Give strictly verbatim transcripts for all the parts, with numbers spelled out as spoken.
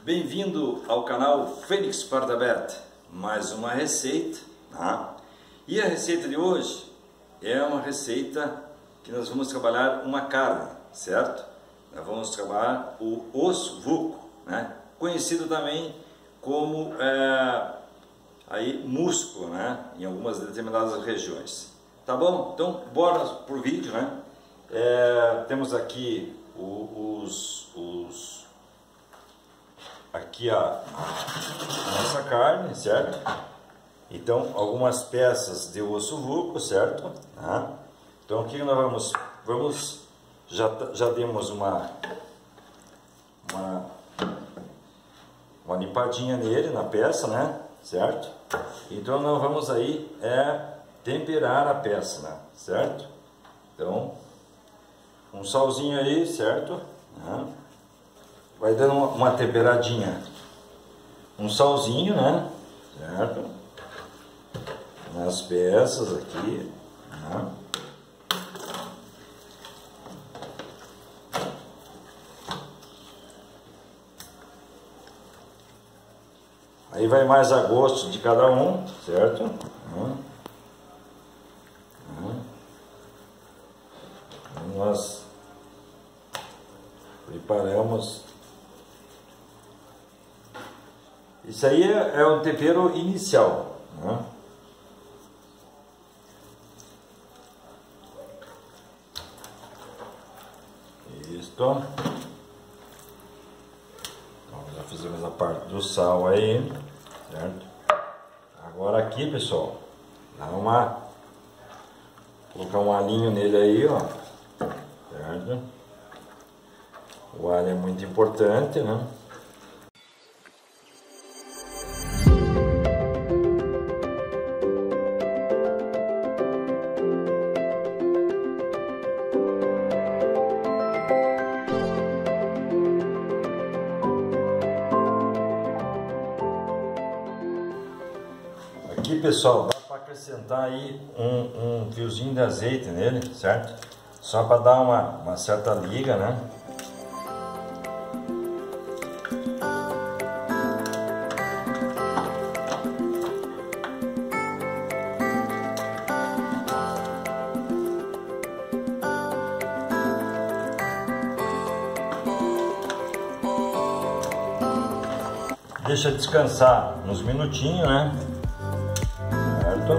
Bem-vindo ao canal Fênix Pardabet, mais uma receita, tá? E a receita de hoje é uma receita que nós vamos trabalhar uma carne, certo? Nós vamos trabalhar o ossobuco, né? Conhecido também como é, aí, músculo, né? Em algumas determinadas regiões. Tá bom? Então, bora por vídeo, né? É, temos aqui o, os, os aqui a, a nossa carne, certo? Então, algumas peças de ossobuco, certo? Ah, então, aqui nós vamos, vamos já, já demos uma, uma, uma limpadinha nele, na peça, né? Certo? Então, nós vamos aí é, temperar a peça, né? Certo? Então, um salzinho aí, certo? Ah, vai dando uma, uma temperadinha, um salzinho, né? Certo? Nas peças aqui, né? Aí vai mais a gosto de cada um, certo? Uhum. Uhum. Nós preparamos. Isso aí é, é o tempero inicial, né? Isto. Então, já fizemos a parte do sal aí, certo? Agora aqui, pessoal, dá uma, colocar um alinho nele aí, ó, certo? O alho é muito importante, né? Aqui, pessoal, dá para acrescentar aí um, um fiozinho de azeite nele, certo? Só para dar uma, uma certa liga, né? Deixa descansar uns minutinhos, né? Certo?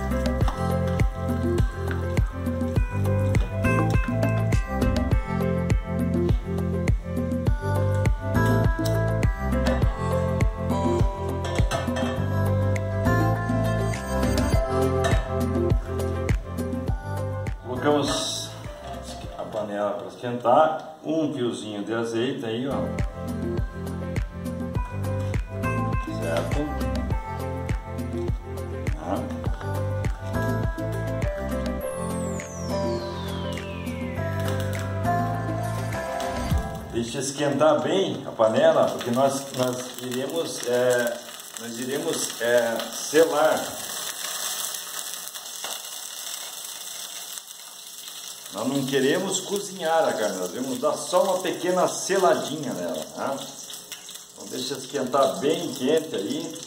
Colocamos a panela para esquentar, um fiozinho de azeite aí, ó. Certo? Ah. Deixa esquentar bem a panela, porque nós, nós iremos, é, nós iremos é, selar. Nós não queremos cozinhar a carne, nós vamos dar só uma pequena seladinha nela, tá? Então deixa esquentar bem quente aí,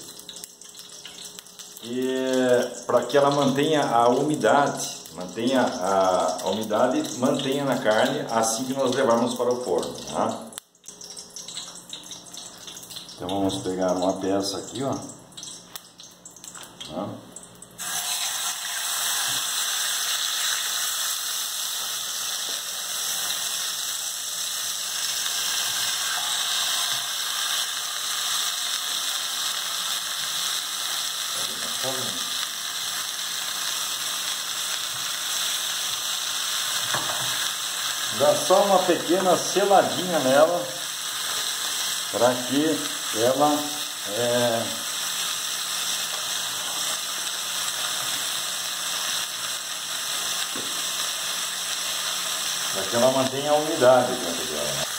para que ela mantenha a umidade, mantenha a, a umidade, mantenha na carne assim que nós levarmos para o forno, tá? Então vamos pegar uma peça aqui, ó. Tá? Dá só uma pequena seladinha nela para que ela é, para que ela mantenha a umidade dentro dela.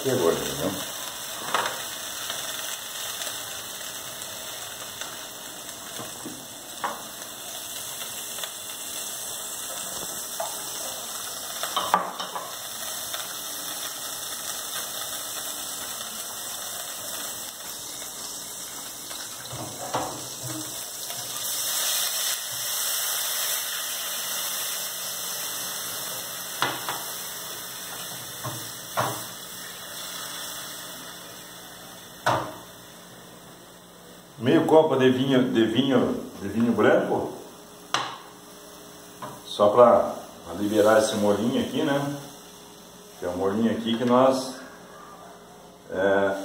pegou, entendeu? Meio copo de vinho, de vinho, de vinho branco, só para liberar esse molinho aqui, né? Que é o molinho aqui que nós é,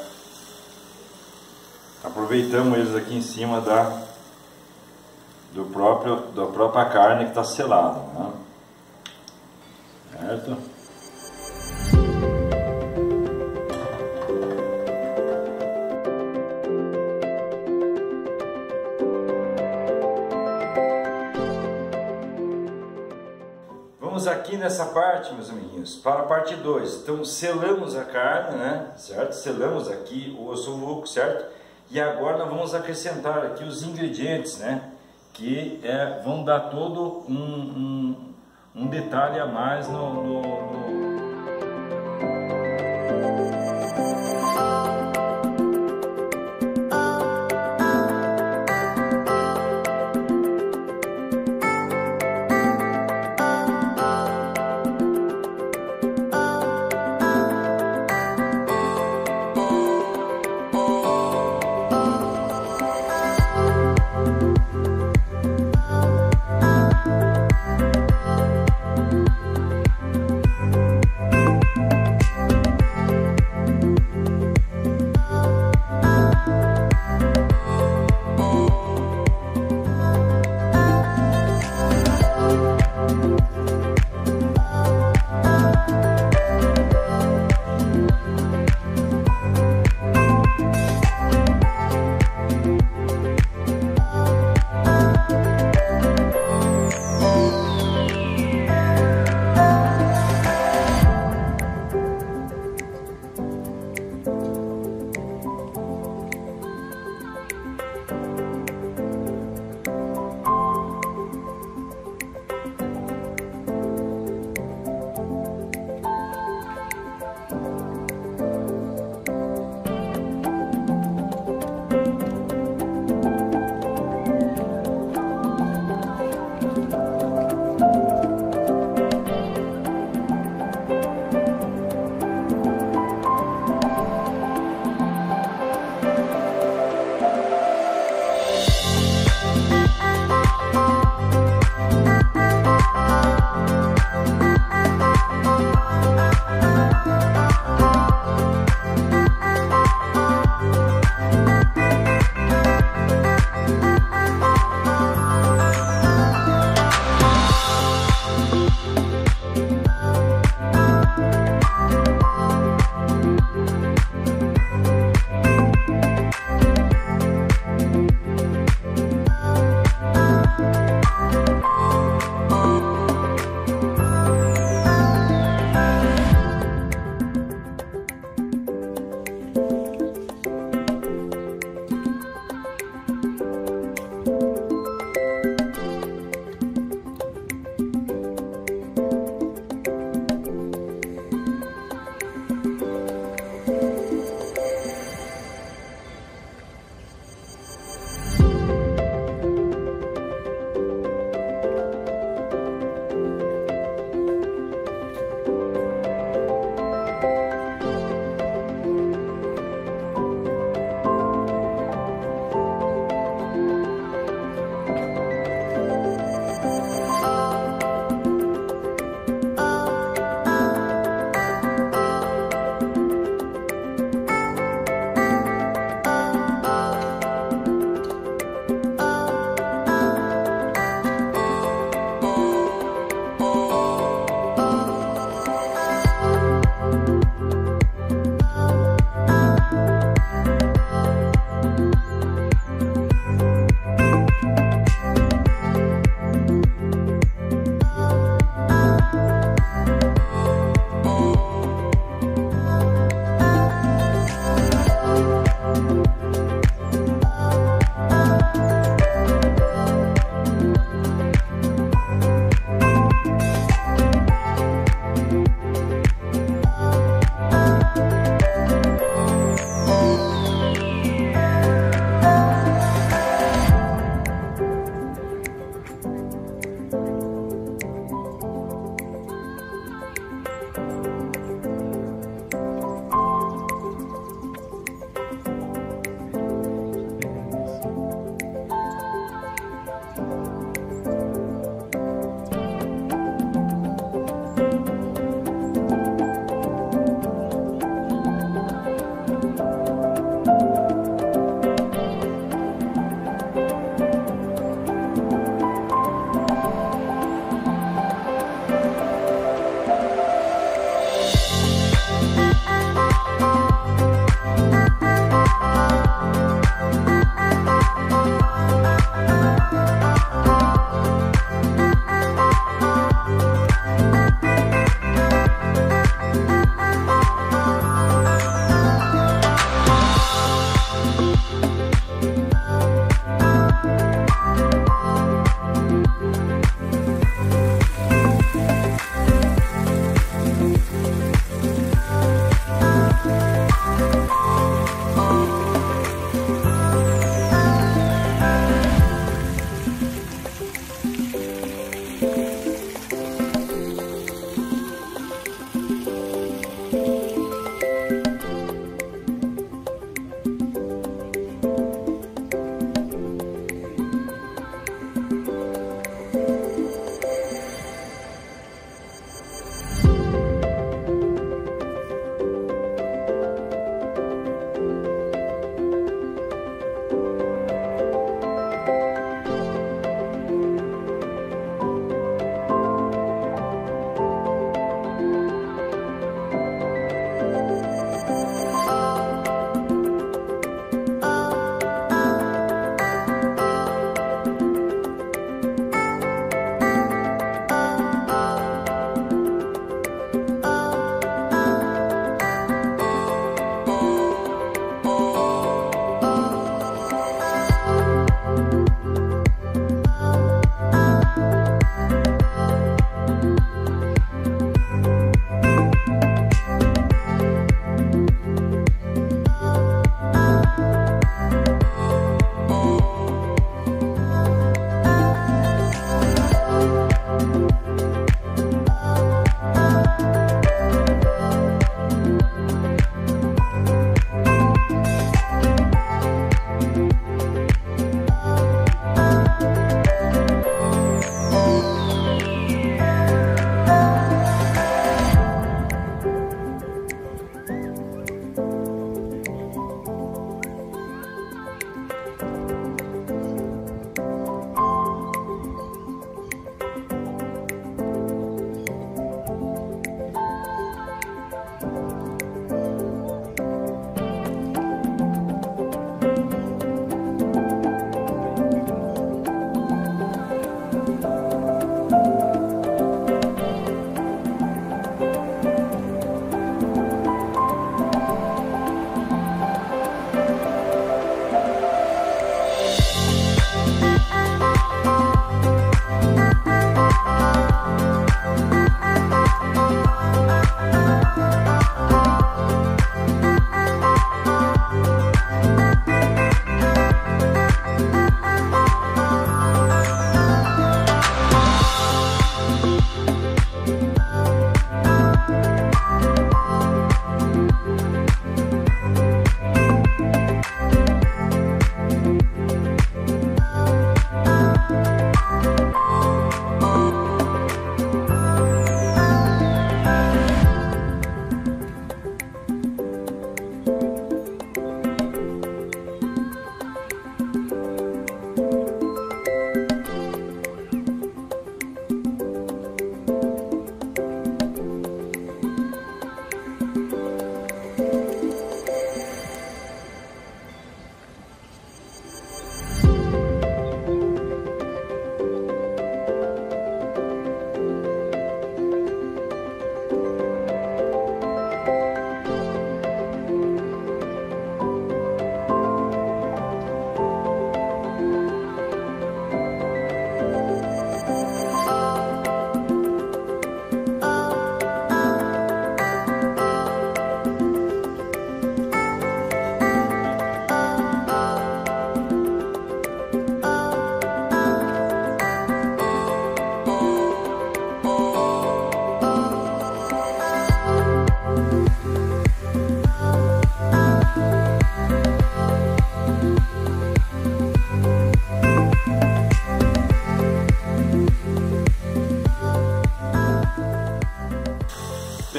aproveitamos eles aqui em cima da do próprio da própria carne que está selada, né? Certo? Vamos aqui nessa parte, meus amiguinhos, para a parte dois. Então selamos a carne, né? Certo? Selamos aqui o ossobuco, certo? E agora nós vamos acrescentar aqui os ingredientes, né? Que é, vão dar todo um, um, um detalhe a mais no, no, no...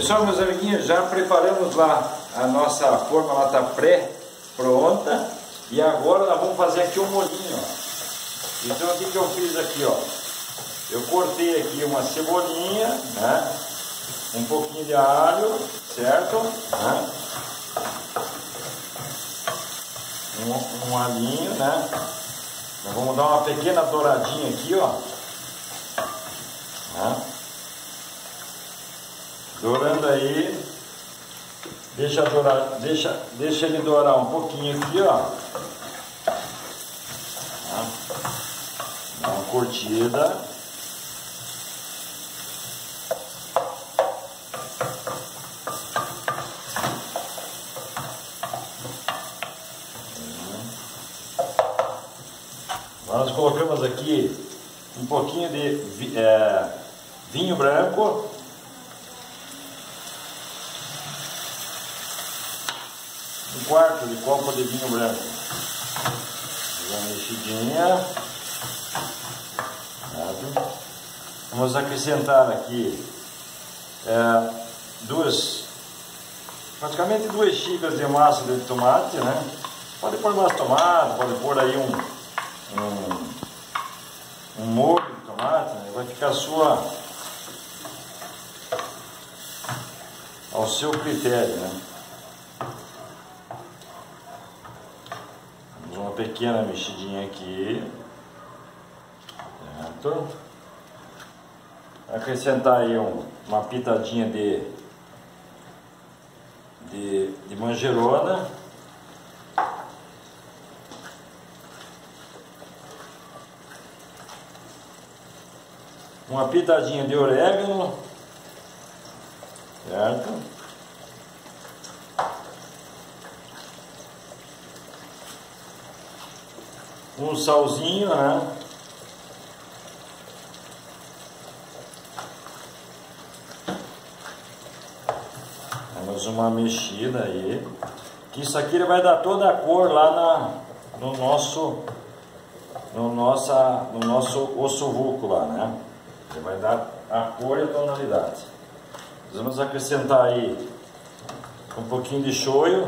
Pessoal, meus amiguinhos, já preparamos lá, a nossa forma lá está pré-pronta. E agora nós vamos fazer aqui o molhinho, ó. Então o que que eu fiz aqui, ó? Eu cortei aqui uma cebolinha, né? Um pouquinho de alho, certo? Né? Um, um alhinho, né? Nós vamos dar uma pequena douradinha aqui, ó. Né? Dourando aí, deixa, dourar, deixa, deixa ele dourar um pouquinho aqui, ó. Tá? Dá uma curtida. Nós colocamos aqui um pouquinho de é, vinho branco. Um quarto de copo de vinho branco. Uma mexidinha. Certo? Vamos acrescentar aqui é, duas, praticamente duas xícaras de massa de tomate, né? Pode pôr mais tomate, pode pôr aí um, um, um molho de tomate, né? Vai ficar a sua, ao seu critério, né? Uma pequena mexidinha aqui, certo? Acrescentar aí um, uma pitadinha de, de, de manjerona, uma pitadinha de orégano, certo? Um salzinho, né? Damos uma mexida aí. Que isso aqui ele vai dar toda a cor lá na, no nosso, no nossa, no nosso ossobuco lá, né? Ele vai dar a cor e a tonalidade. Vamos acrescentar aí um pouquinho de shoyu,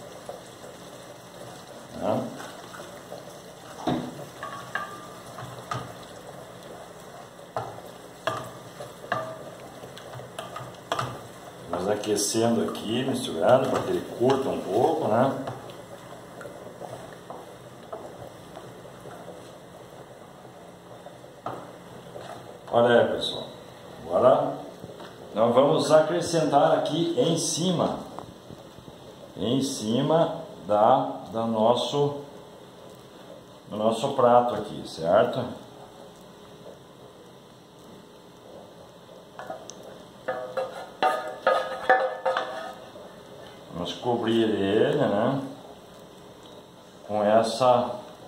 né? Vamos aquecendo aqui, misturando para que ele curta um pouco, né? Olha aí, pessoal. Agora nós vamos acrescentar aqui em cima, em cima da, da nosso, do nosso prato aqui, certo? Vamos cobrir ele, né, com essa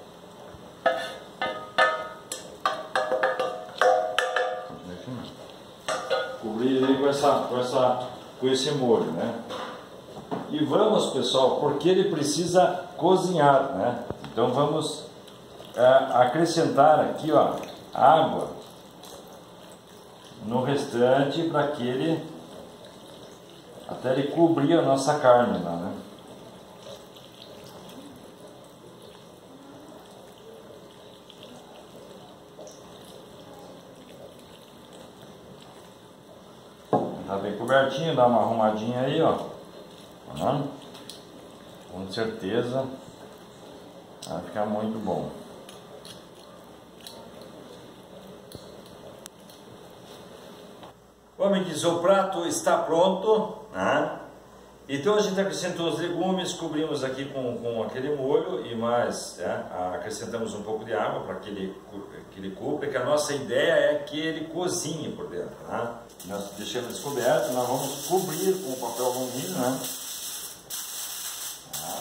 cobrir ele com essa, com essa, com esse molho, né? E vamos, pessoal, porque ele precisa cozinhar, né? Então vamos é, acrescentar aqui, ó, água no restante para que ele até ele cobrir a nossa carne lá, né? Tá bem cobertinho, dá uma arrumadinha aí, ó. Tá? Com certeza vai ficar muito bom. Bom, amiguinhos, o prato está pronto, né? Então a gente acrescentou os legumes, cobrimos aqui com, com aquele molho e mais, é, acrescentamos um pouco de água para que ele, que ele cubra, que a nossa ideia é que ele cozinhe por dentro, né? Nós deixamos descoberto, nós vamos cobrir com papel alumínio, né? Tá.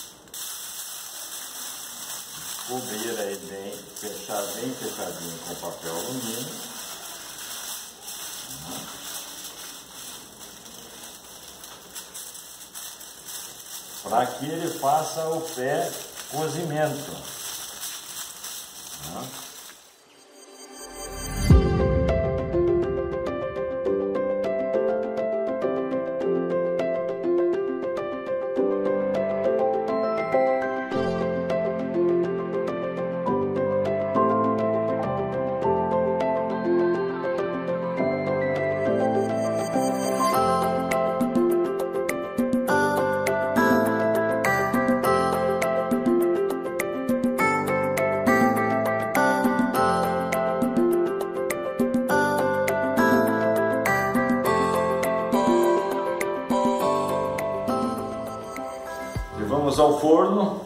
Cobrir aí bem, fechar bem fechadinho com papel alumínio. Para que ele faça o pré-cozimento. ao forno.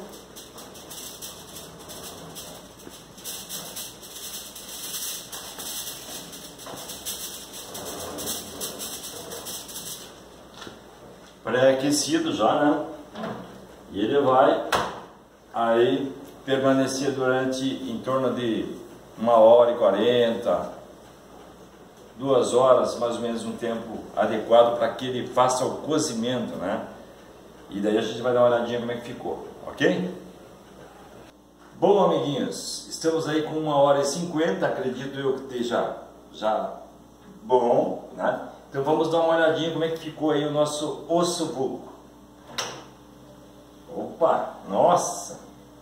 Pré-aquecido já, né? E ele vai aí permanecer durante em torno de uma hora e quarenta, duas horas, mais ou menos um tempo adequado para que ele faça o cozimento, né? E daí a gente vai dar uma olhadinha como é que ficou, ok? Bom, amiguinhos, estamos aí com uma hora e cinquenta, acredito eu que esteja já bom, né? Então vamos dar uma olhadinha como é que ficou aí o nosso ossobuco. Opa, nossa!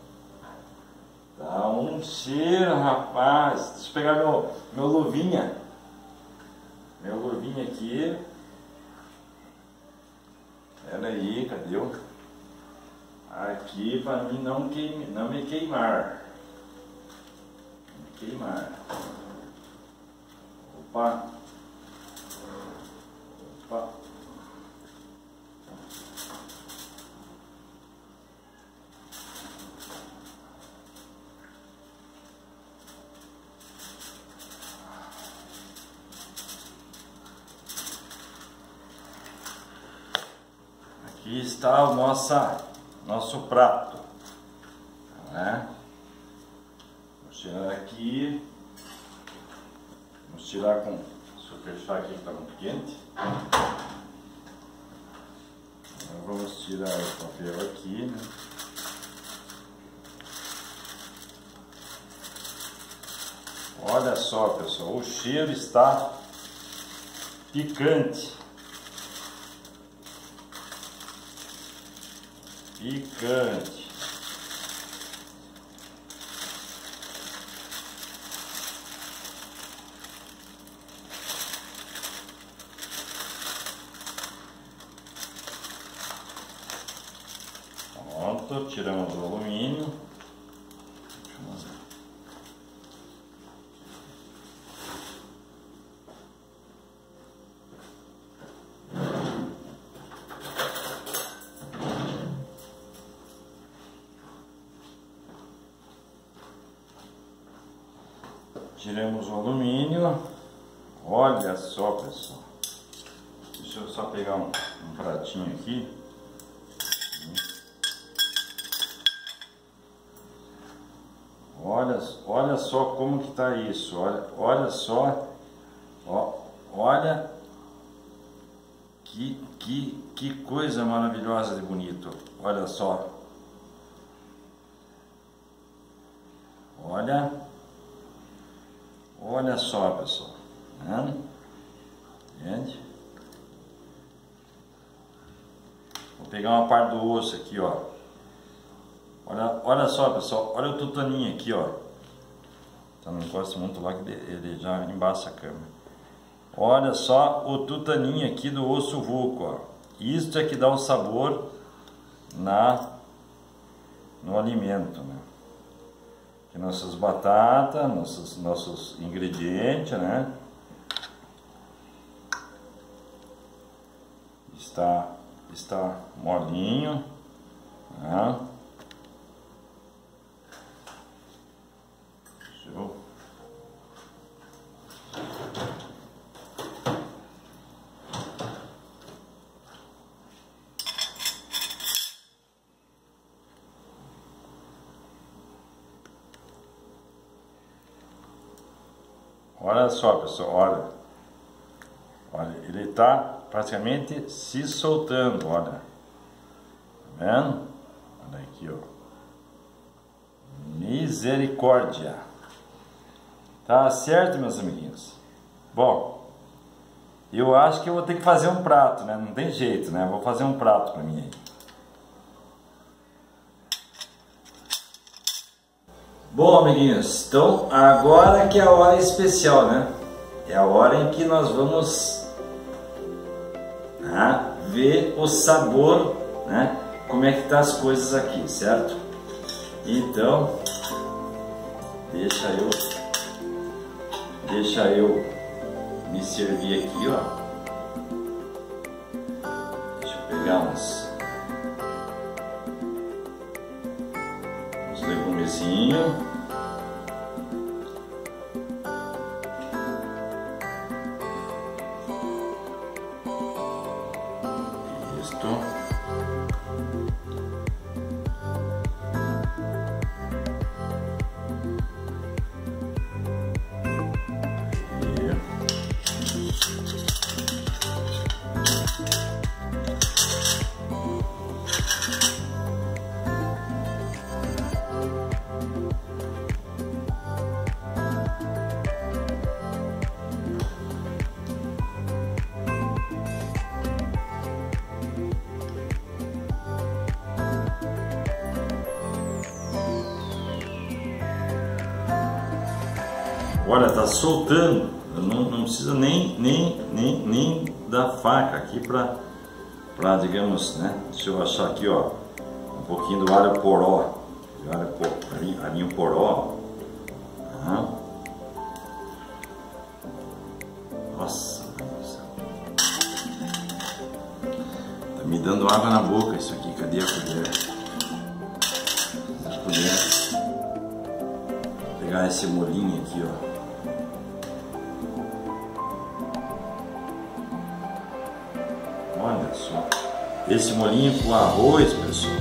Tá um cheiro, rapaz! Deixa eu pegar meu, meu luvinha. Meu luvinha aqui. Pera aí, cadê o... Aqui para mim não, queime, não me queimar. Não me queimar. Opa! Opa! Aqui está o nossa, nosso prato, né? Vamos tirar aqui, vamos tirar com, deixa eu fechar aqui que está muito quente. Agora vamos tirar o papel aqui, né? Olha só, pessoal, o cheiro está picante. Picante. Pronto, tiramos o alumínio. Tiramos o alumínio. Olha só, pessoal. Deixa eu só pegar um, um pratinho aqui. Olha, olha só como que tá isso. Olha, olha só. Ó, olha que, que, que coisa maravilhosa de bonito. Olha só. Olha. Olha só, pessoal, né? Entende? Vou pegar uma parte do osso aqui, ó. Olha, olha só, pessoal, olha o tutaninho aqui, ó. Então não encosta muito lá que ele já embaça a câmera. Olha só o tutaninho aqui do osso vulco, ó. Isso é que dá o sabor na, no alimento, né? Aqui nossas batatas, nossos, nossos ingredientes, né? Está, está molinho, né? Show. Olha só, pessoal, olha, olha, ele está praticamente se soltando, olha, tá vendo? Olha aqui, ó, misericórdia, tá certo, meus amiguinhos? Bom, eu acho que eu vou ter que fazer um prato, né? Não tem jeito, né? Vou fazer um prato para mim aí. Bom, amiguinhos, então agora que é a hora especial, né? É a hora em que nós vamos, né, ver o sabor, né? Como é que tá as coisas aqui, certo? Então, deixa eu, deixa eu me servir aqui, ó. Deixa eu pegar uns, purezinho. Isto. Olha, tá soltando. Não, não precisa nem, nem, nem, nem da faca aqui para, para, digamos, né? Deixa eu achar aqui, ó, um pouquinho do alho poró, alho, alho, alhinho poró. Uhum. Nossa, tá me dando água na boca isso aqui. Cadê a colher? A colher. Vou pegar esse molinho aqui, ó. Olha só, esse molinho com arroz, pessoal.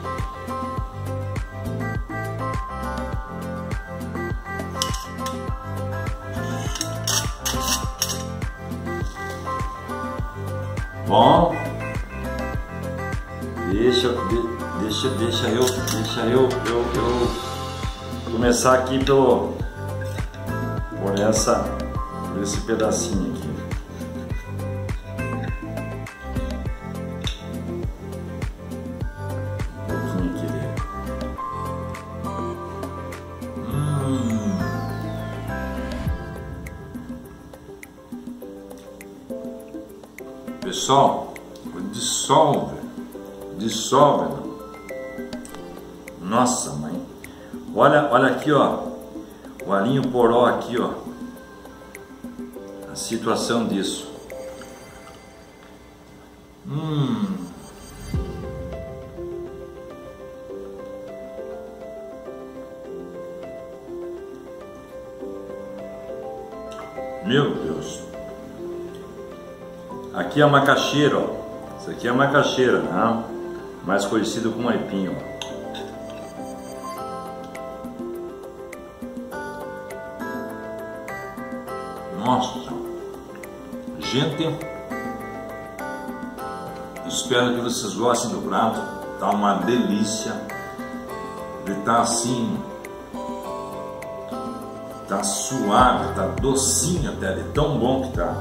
Bom, deixa, deixa, deixa eu, deixa eu, eu, eu começar aqui pelo, por essa, por esse pedacinho aqui. Pessoal, dissolve, dissolve. Nossa, mãe. Olha, olha aqui, ó. O alhinho poró aqui, ó. A situação disso. Hum. Meu Deus. Aqui é a macaxeira, ó. Isso aqui é a macaxeira, né? Mais conhecido como aipim, ó. Nossa, gente, espero que vocês gostem do prato. Tá uma delícia. Ele tá assim, tá suave, tá docinho até, de tão bom que tá.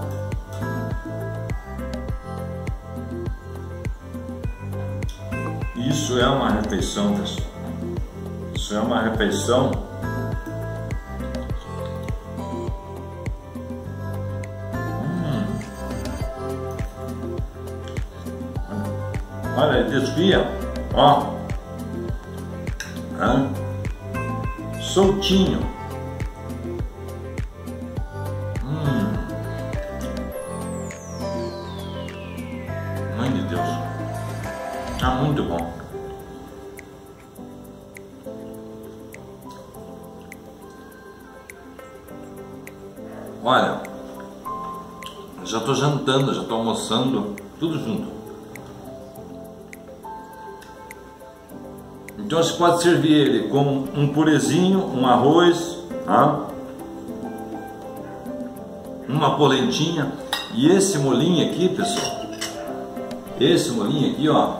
Isso é uma refeição, pessoal. Isso é uma refeição. Hum. Olha, desvia, ó. Hã? Soltinho. Hum. Mãe de Deus. Tá muito bom. Olha, já estou jantando, já estou almoçando, tudo junto. Então você pode servir ele com um purezinho, um arroz, tá? Uma polentinha. E esse molinho aqui, pessoal, esse molinho aqui, ó,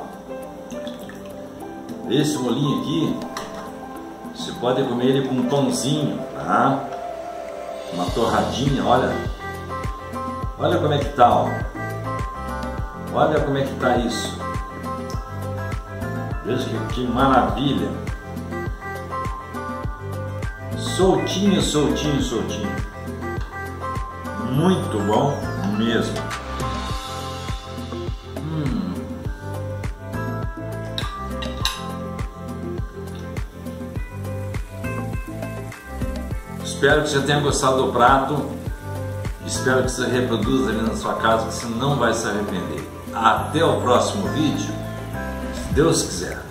esse molinho aqui, você pode comer ele com um pãozinho, tá? Uma torradinha, olha. Olha como é que tá, ó. Olha como é que tá isso. Veja que, que maravilha. Soltinho, soltinho, soltinho. Muito bom mesmo. Hum. Espero que você tenha gostado do prato. Espero que você reproduza ali na sua casa, que você não vai se arrepender. Até o próximo vídeo, se Deus quiser.